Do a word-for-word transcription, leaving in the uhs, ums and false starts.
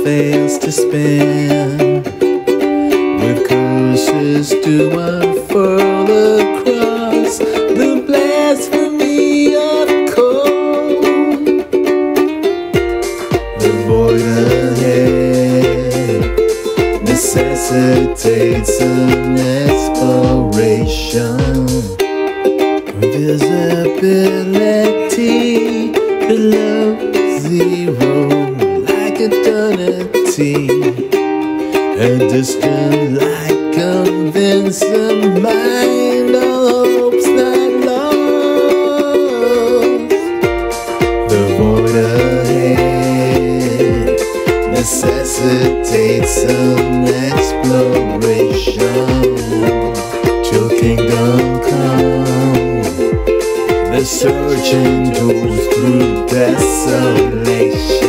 fails to spin, with curses to unfurl across the blasphemy of cold. The void ahead necessitates an exploration. Visibility below zero, like eternity. A distant light convinces mind all hopes not lost. The void ahead necessitates an exploration. Till kingdom come, the searching goes through desolation.